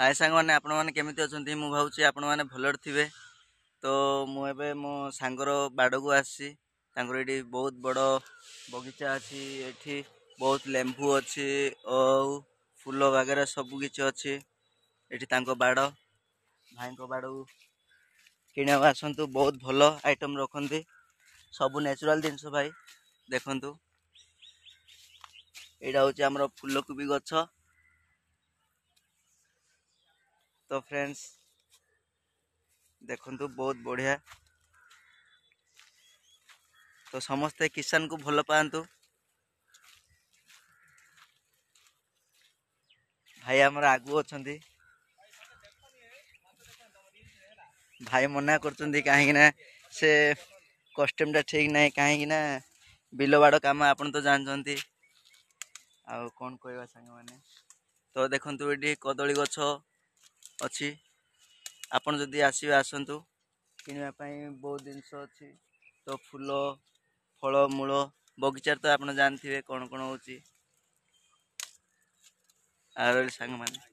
हाय सांग मैंने आपण मैंने केमिति अछंती मु भावुची आपण मैंने भलर थिबे। तो मु एबे मो सांगर बाड़ को आसी तांकर एठी बहुत बड़ बगीचा अछि। एठी बहुत लेंबू अछि और फूल वगैरह सब किछि अछि। एठी तांको बाड़ भाई को बाड़ किणा आसंतु बहुत भल आइटम रखंती सब नेचुरल जिनस भाई देखंतु। एटा होची हमर फूलकोबी गछ। तो फ्रेंड्स देखंतु बहुत बढ़िया। तो समस्ते किसान को भल पातु। भाई हमर आगु अछंती भाई मना करचंदी काहे ना से कस्टम ठीक ना काहे ना बिल बाड़ काम आपन तो जानचंती। आ कौन कहवा सांग माने तो देखंतु एठी कदली गछ अछि। आपन जदि आसीबे आसंतु किनिबा पई बहुत जिंस अछि। तो फूल फल मूल बगीचार तो आपन जानथिबे कोन कोन होची। आरो सांग माने